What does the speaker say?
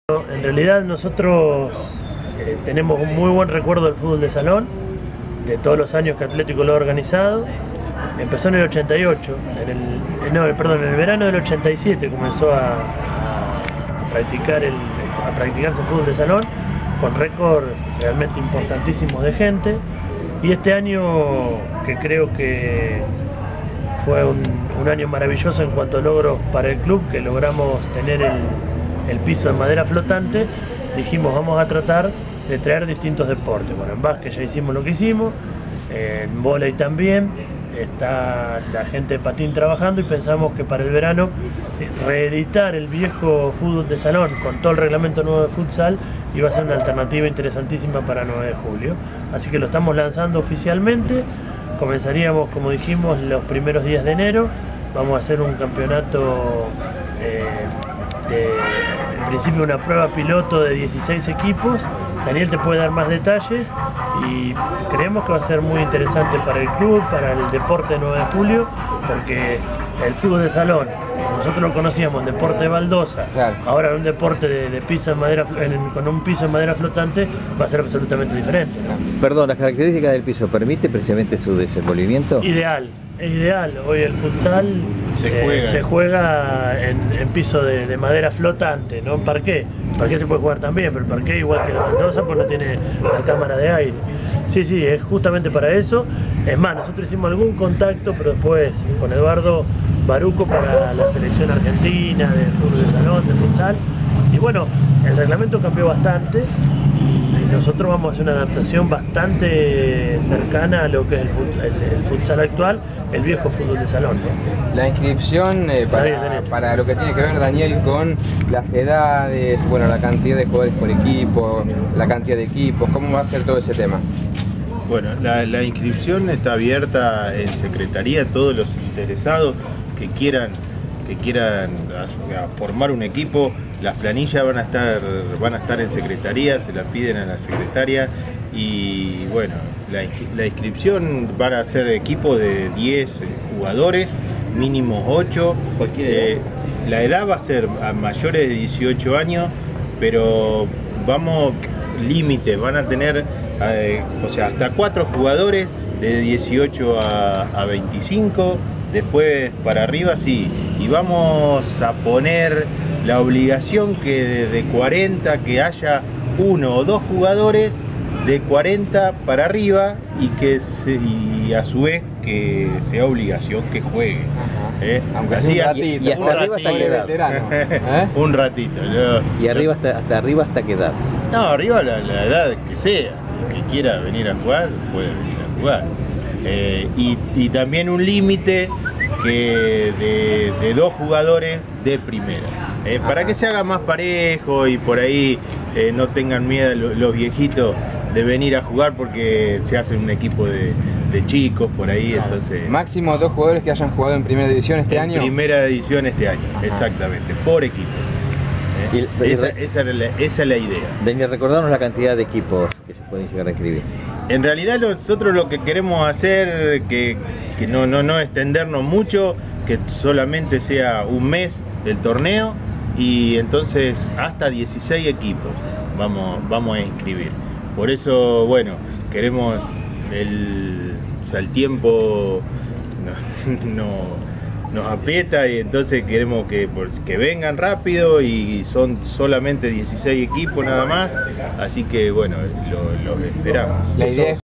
En realidad nosotros tenemos un muy buen recuerdo del fútbol de salón, de todos los años que Atlético lo ha organizado. Empezó en el 88, en el verano del 87 comenzó a practicarse el fútbol de salón, con récord realmente importantísimos de gente. Y este año, que creo que fue un año maravilloso en cuanto a logros para el club, que logramos tener el piso de madera flotante, dijimos vamos a tratar de traer distintos deportes. Bueno, en básquet ya hicimos lo que hicimos, en vóley también, está la gente de patín trabajando, y pensamos que para el verano reeditar el viejo fútbol de salón con todo el reglamento nuevo de futsal iba a ser una alternativa interesantísima para 9 de julio. Así que lo estamos lanzando oficialmente. Comenzaríamos, como dijimos, los primeros días de enero. Vamos a hacer un campeonato, en principio una prueba piloto de 16 equipos. Daniel te puede dar más detalles y creemos que va a ser muy interesante para el club, para el deporte de 9 de julio, porque el fútbol de salón, nosotros lo conocíamos, deporte de baldosa, claro. Ahora un deporte de piso de madera, con un piso de madera flotante, va a ser absolutamente diferente, ¿no? Perdón, ¿las características del piso permite precisamente su desenvolvimiento? Ideal, es ideal. Hoy el futsal se juega en piso de madera flotante, no en parqué. El parqué se puede jugar también, pero el parqué, igual que la baldosa, pues no tiene la cámara de aire. Sí, es justamente para eso. Es más, nosotros hicimos algún contacto, pero después con Eduardo Baruco para la selección argentina de fútbol de salón, de futsal. Y bueno, el reglamento cambió bastante y nosotros vamos a hacer una adaptación bastante cercana a lo que es el futsal actual, el viejo fútbol de salón, ¿no? La inscripción para lo que tiene que ver, Daniel, con las edades, bueno, la cantidad de jugadores por equipo, la cantidad de equipos, ¿cómo va a ser todo ese tema? Bueno, la inscripción está abierta en secretaría. Todos los interesados que quieran formar un equipo, las planillas van a estar en secretaría, se las piden a la secretaria. Y bueno, la inscripción van a ser equipos de 10 jugadores, mínimo 8. La edad va a ser a mayores de 18 años, pero vamos límite, van a tener hasta 4 jugadores de 18 a 25, después para arriba sí. Y vamos a poner la obligación que desde 40 que haya 1 o 2 jugadores de 40 para arriba y a su vez que sea obligación que juegue. Aunque así, un ratito, y hasta arriba hasta qué edad. Un ratito. ¿Y arriba hasta arriba hasta qué edad? No, arriba la edad que sea. El que quiera venir a jugar, puede venir a jugar. Y también un límite que de 2 jugadores de primera. Para que se haga más parejo y por ahí no tengan miedo los viejitos de venir a jugar, porque se hace un equipo de chicos por ahí, entonces... Máximo 2 jugadores que hayan jugado en primera división este año. En primera división este año, exactamente, por equipo. Esa es la idea. Daniel, recordarnos la cantidad de equipos que se pueden llegar a inscribir. En realidad nosotros lo que queremos hacer, que no extendernos mucho, que solamente sea un mes del torneo, y entonces hasta 16 equipos vamos a inscribir. Por eso, bueno, queremos el tiempo nos aprieta, y entonces queremos que vengan rápido, y son solamente 16 equipos nada más, así que bueno, los esperamos. La idea es